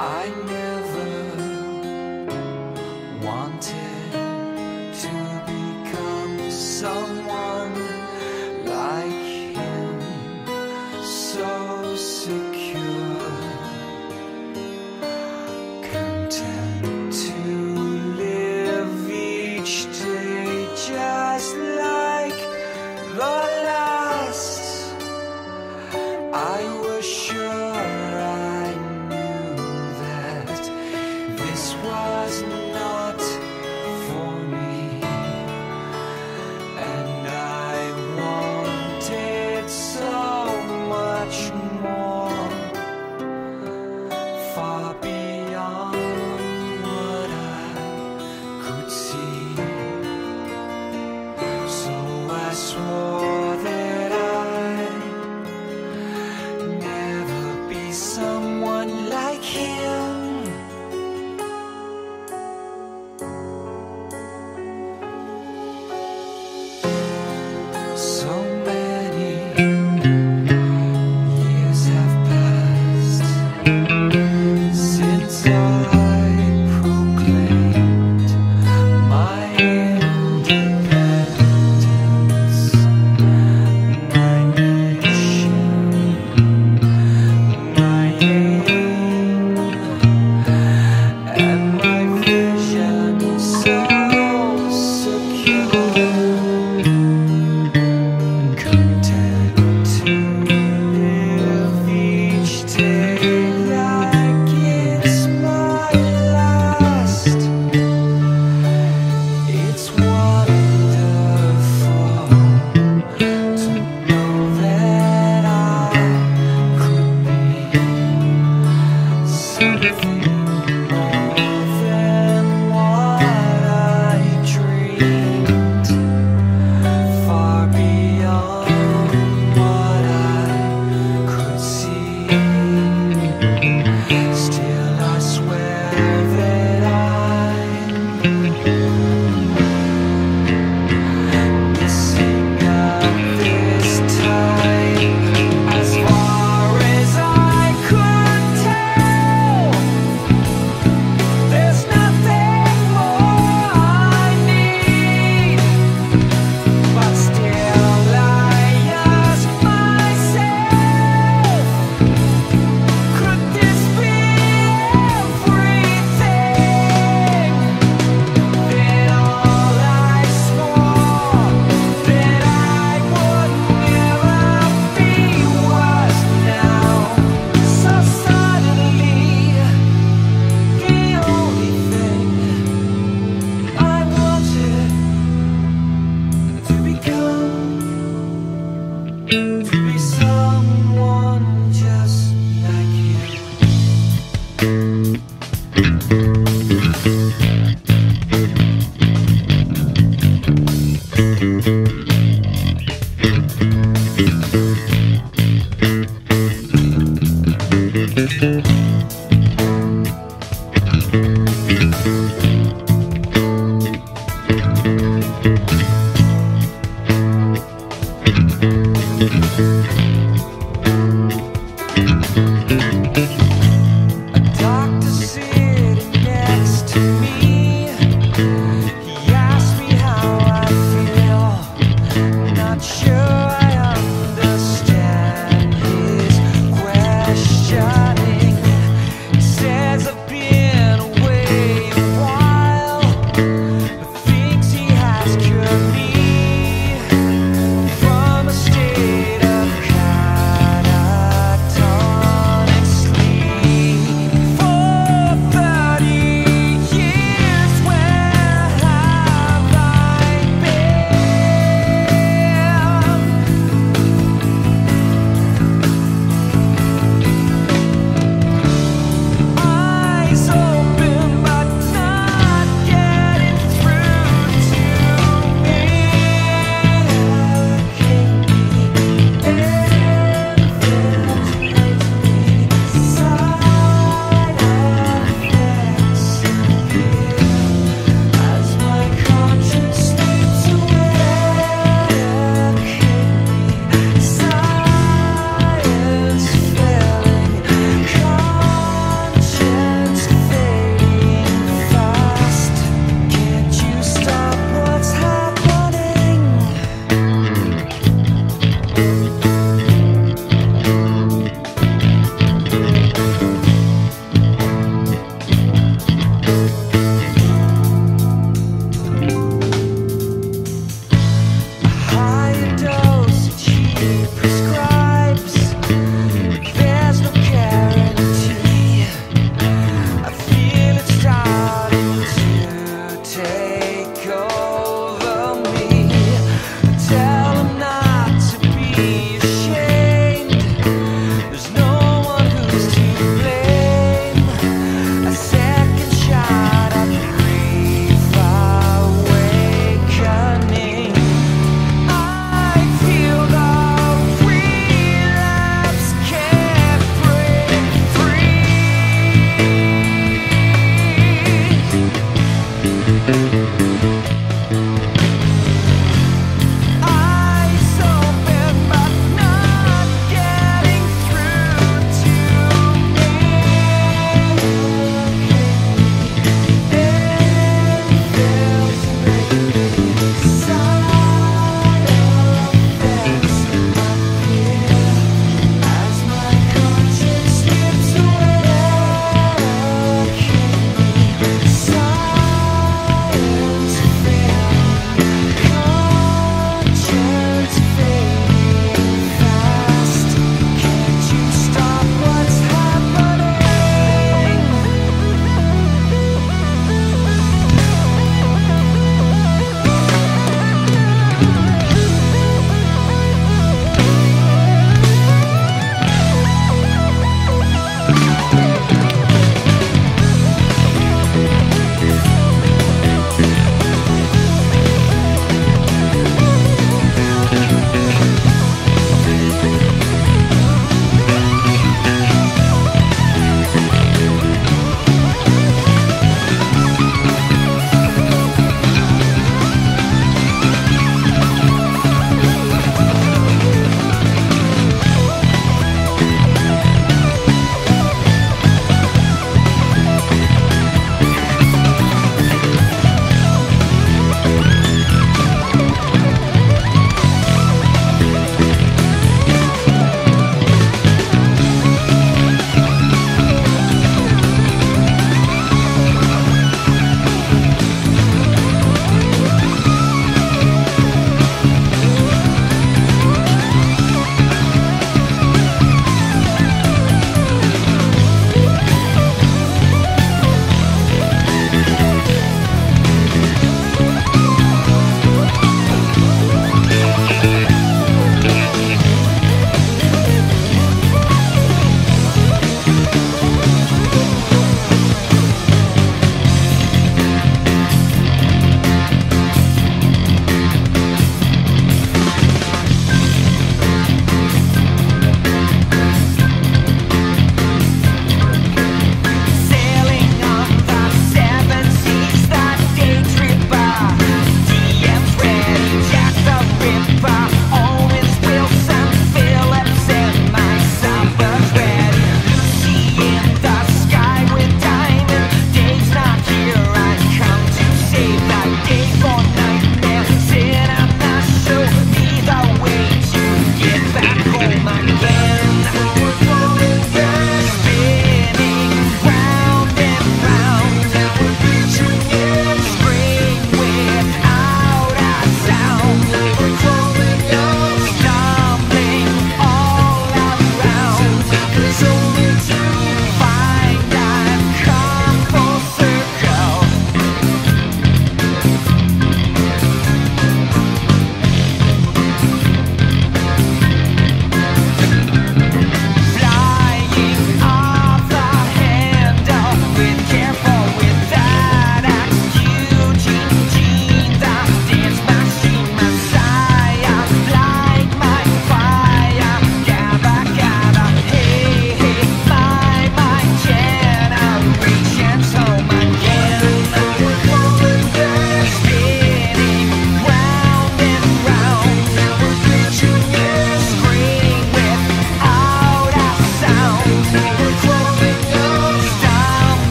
I never wanted to become someone like him, so secure, content to live each day just like the last. I was sure I knew that this was not for me, and I wanted so much more, far beyond what I could see. So I swore that I'd never be someone like him. So many years have passed since I proclaimed my independence, my nation, my aim, and my vision so secure, content to live each day like it's my last. It's wonderful to know that I could be something more than what I dreamed, far beyond what I could see. Still I swear that I'm missing out this time. As far as I could tell, there's nothing more I need, but still I ask myself, could this be everything? Then all I swore that I would never be was now so suddenly the only thing I wanted to become, to be someone just like you. A doctor sitting next to me, he asked me how I feel. Not sure I understand his questioning. He says I've been away a while, but thinks he has cured me from a state of catatonic sleep. be ashamed. There's no one who's to blame. A second shot of grief awakening. I feel the relapse can't break free. Eyes open but not